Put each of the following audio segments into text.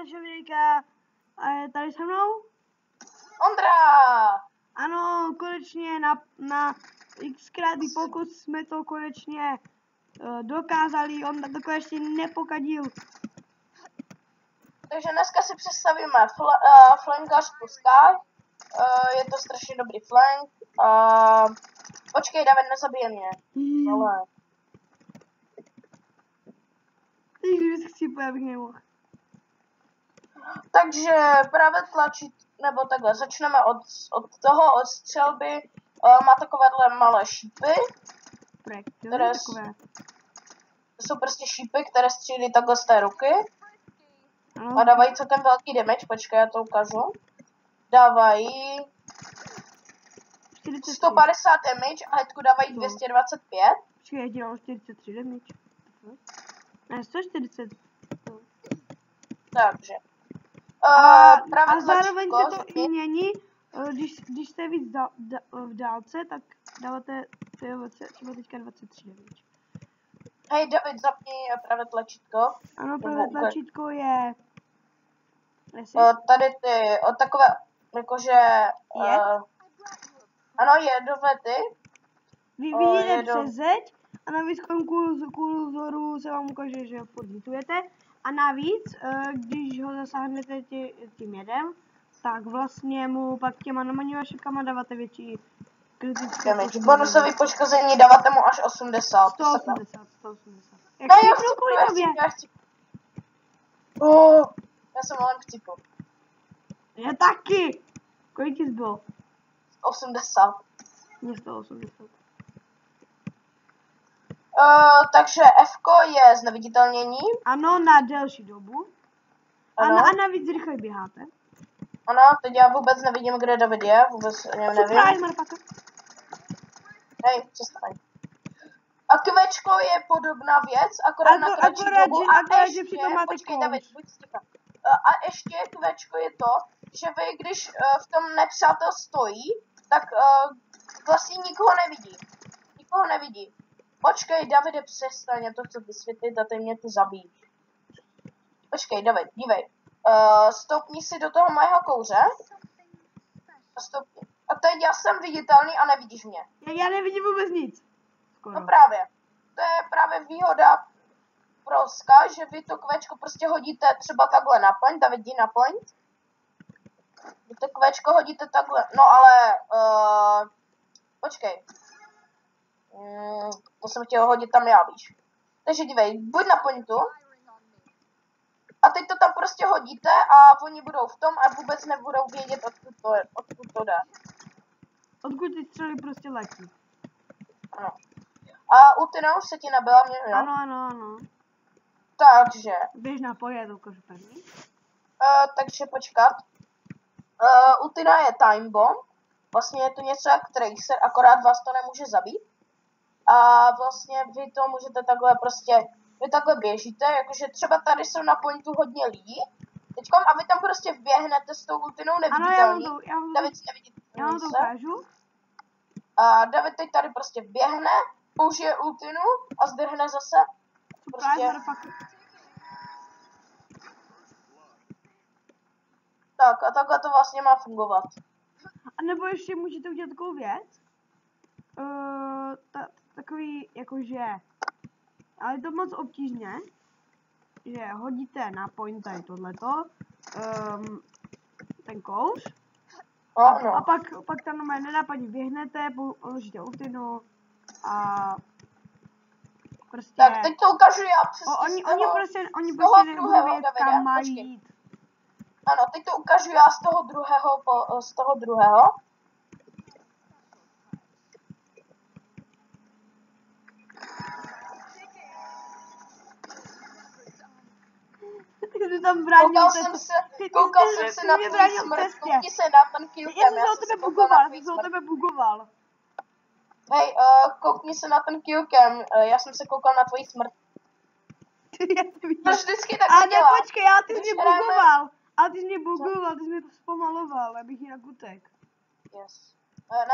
dalšího videa a je tady se mnou Ondra! Ano, konečně na xkrátý pokus jsme to konečně dokázali, on to konečně nepokadil. Takže dneska si představíme flankař plus je to strašně dobrý flank. Počkej, David, nezabije mě. Ale... Takže si abych nemohl. Takže právě tlačit, nebo takhle, začneme od střelby. Má takovéhle malé šípy, které jsou prostě šípy, které střílí takhle z té ruky. A dávají celkem velký damage, počkej, já to ukážu. Dávají 150 damage a headku dávají 225. Počkej, já dělám 43 damage. Ne, 140. Takže. A zároveň se to i mění, když jste víc v dálce, tak dáváte třeba teďka 23 damage. Hej, David, zapni pravé tlačítko. Ano, pravé tlačítko je... Tady ty, takové, jakože... ano, jedové ty. Vy vidíte přes zeď a navíc kůlu vzoru se vám ukáže, že furt hitujete. A navíc, když ho zasáhnete tím jedem, tak vlastně mu pak těma nomanýma šipkama dáváte větší kritické poškození. Bonusový poškození dáváte mu až 80. 180. Jak no, já chci. Já jsem malem chcípl. Já taky. Kolik jsi byl? 80. Mě 180. Takže F je zneviditelnění. Ano, na delší dobu. Ano. A navíc rychle běháte. Ano, teď já vůbec nevidím, kde David je, vůbec nevím. Hej, přestaň. A Kvečko je podobná věc, akorát na kratší dobu. A ještě, počkej David, buď sticha. A ještě Kvečko je to, že vy, když v tom nepřátel stojí, tak vlastně nikoho nevidí. Nikoho nevidí. Počkej, Davide, přestaň, já to chci vysvětlit a ty mě tu zabíjíš. Počkej, David, dívej. Stoupni si do toho mého kouře. Stoupni. A teď já jsem viditelný a nevidíš mě. Já nevidím vůbec nic. Skoro. No právě. To je právě výhoda pro Sky, že vy to Kvečko prostě hodíte třeba takhle na point. David, jdi na point. Vy to Kvečko hodíte takhle, no ale... počkej. To jsem chtěl hodit tam já, víš. Takže dívej, buď na pointu. A teď to tam prostě hodíte a oni budou v tom a vůbec nebudou vědět, odkud to jde. Odkud ty střely prostě letí. Ano. A Ultina už se ti nabila mě, jo? Ano. Takže. Běž na poje, to ukážu první. Takže počkat. Ultina je time bomb. Vlastně je to něco jak tracer, akorát vás to nemůže zabít. A vlastně vy to můžete takhle prostě, vy takhle běžíte, jakože třeba tady jsou na pointu hodně lidí, teďkom, a vy tam prostě vběhnete s tou ultinou neviditelný. Ano, David nevidí. Já vám to ukážu. A David teď tady prostě běhne, použije ultinu a zdrhne zase. Prostě. Tak a takhle to vlastně má fungovat. A nebo ještě můžete udělat takovou věc. Takový, jakože, ale je to moc obtížně, že hodíte na point tady tohleto, ten kouř, a pak tam normálně nenápadně běhnete, položíte ultinu a prostě... Tak teď to ukážu já přesně oni prostě nevědět, kam mají jít. Ano, teď to ukážu já z toho druhého. Tam bránil koukal jsem se na tvůj smrt, koukni se na ten killcam, já jsem se o tebe bugoval. Hej, koukni se na ten killcam, já jsem se koukal na tvoji smrt. Proč vždycky tak dělá? Ale počkej, ty jsi mě bugoval. Ale ty jsi mě bugoval, ty jsi mě zpomaloval, abych jinak utek. Yes.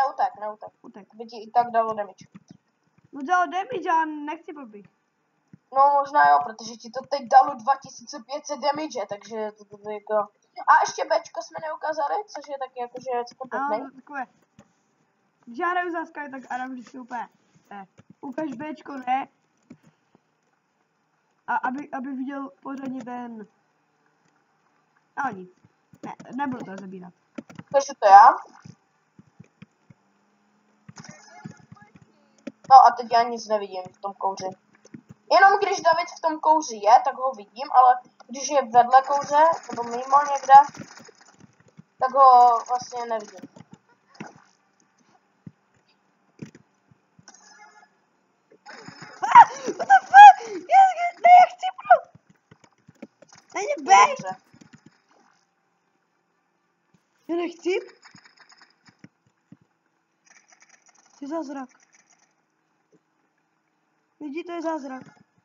Neutek. By ti i tak dalo damage. No dalo damage, ale nechci blbý. No možná jo, protože ti to teď dalo 2500 damage, takže to jako... A ještě Bčko jsme neukázali, což je taky jakože kompletný. Ano, takové. Když já hraju za Sky, tak Adam vždycky úplně ukaž Bčko, ne? A aby viděl pořádně ten... No nic. Ne, nebudu to zabírat. Takže to já. No a teď já nic nevidím v tom kouři. Jenom když David v tom kouři je, tak ho vidím, ale když je vedle kouře, nebo mimo někde, tak ho vlastně nevidím. What the fuck? Ne, já chci pro... Není bej! Já nechci. To je zázrak. Lidi, to je zázrak.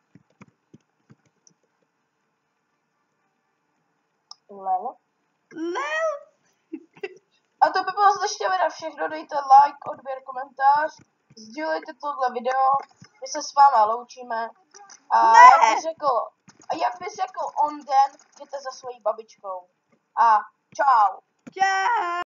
Lel. Lel! A to by bylo z dnešního videa všechno, dejte like, odběr, komentář, sdílejte tohle video, my se s váma loučíme. A jak by řekl on den, jděte za svojí babičkou. A čau. Čau!